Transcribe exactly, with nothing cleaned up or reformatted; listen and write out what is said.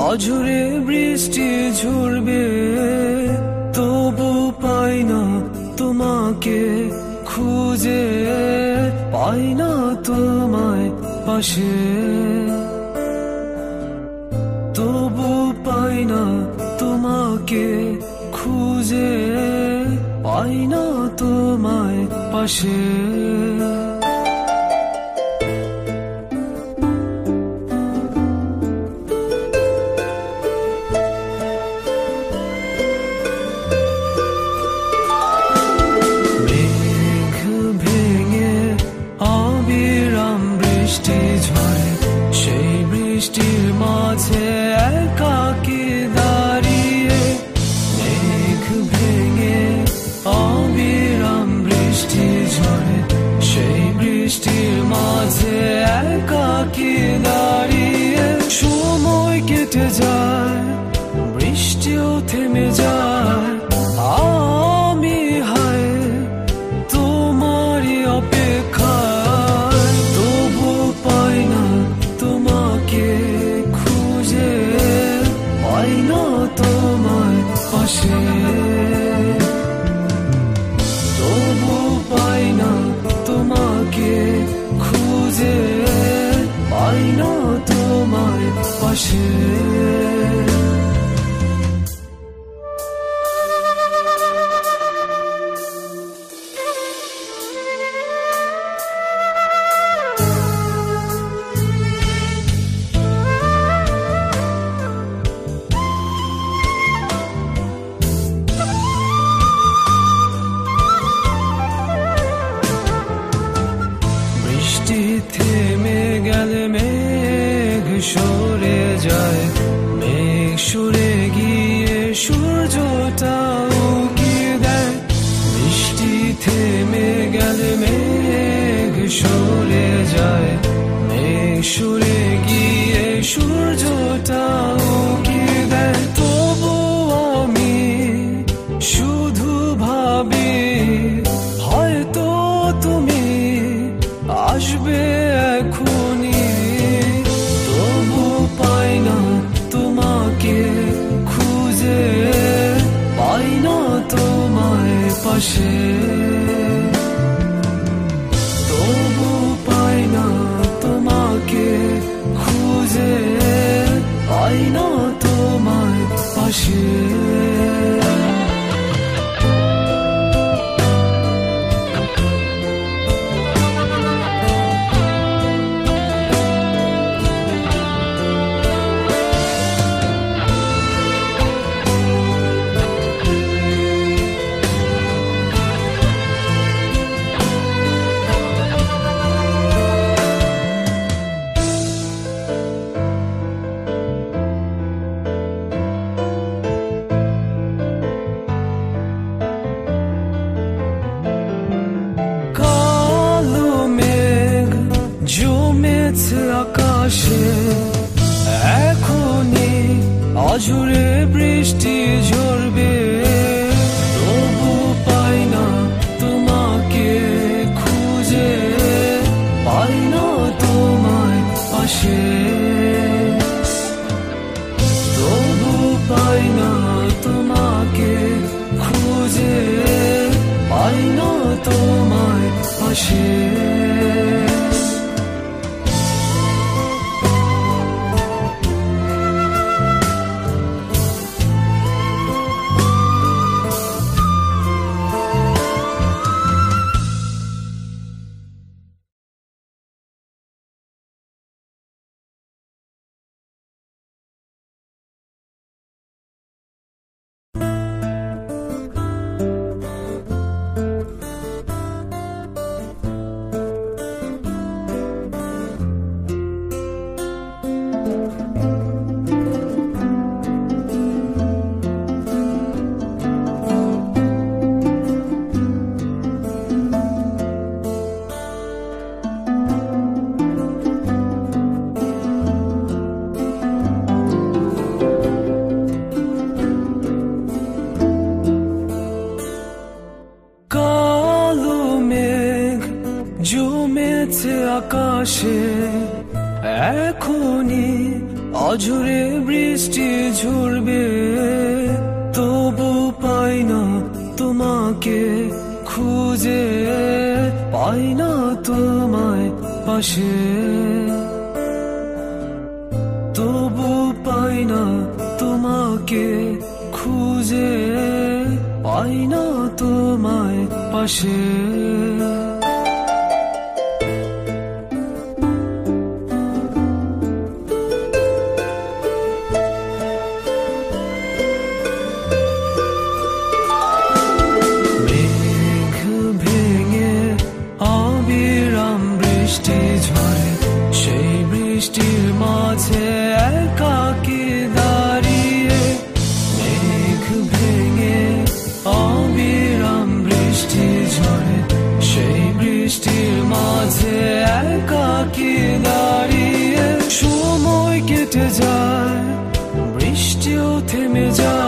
অঝরে বৃষ্টি ঝরবে, তবু পাই না তোমাকে খুঁজে, পাই না তোমায় পাশে, তবু পাই না তোমাকে খুঁজে, পাই না তোমায় পাশে। সেই বৃষ্টির মাঝে একাকী দাঁড়িয়ে, মেঘ ভেঙে অবিরাম বৃষ্টি ঝরে, সেই বৃষ্টির মাঝে একাকী দাঁড়িয়ে। সময় কেটে যায়, বৃষ্টিও থেমে যায়, আমি হায় তোমারই অপেক্ষায়, তবু পাই না তোমাকে খুঁজে, পাই না তোমায় পাশে, তবু পাই না তোমাকে খুঁজে, পাই না তোমায় পাশে। বৃষ্টি থেমে গেলে মেঘ সরে যায়, মেঘ সরে গিয়ে সূর্যটা উঁকি দেয়। বৃষ্টি থেমে গেলে মেঘ সরে যায়, মেঘ সরে গিয়ে সূর্যটা উঁকি দেয়। তবু আমি শুধু ভাবি, হয়তো তুমি আসবে এখনি, তবু পাই না তোমাকে খুঁজে, পাই না তোমায় পাশে, তবু পাই না তোমাকে খুঁজে, পাই না তোমায় পাশে। আকাশে এখনি অঝরে বৃষ্টি ঝরবে, তবু পাই না তোমাকে খুঁজে, পাই না তোমায় পাশে, তবু পাই না তোমাকে খুঁজে, পাই না তোমায় পাশে। জমেছে আকাশে এখনি অঝরে বৃষ্টি ঝরবে, তবু পাই না তোমাকে খুঁজে, পাই না তোমায় পাশে, তবু পাই না তোমাকে খুঁজে, পাই না তোমায় পাশে। বৃষ্টি ঝরে, সেই বৃষ্টির মাঝে একাকী দাঁড়িয়ে, মেঘ ভেঙে অবিরাম বৃষ্টি ঝরে, সেই বৃষ্টির মাঝে একাকী দাঁড়িয়ে। সময় কেটে যায়, বৃষ্টিও থেমে যায়।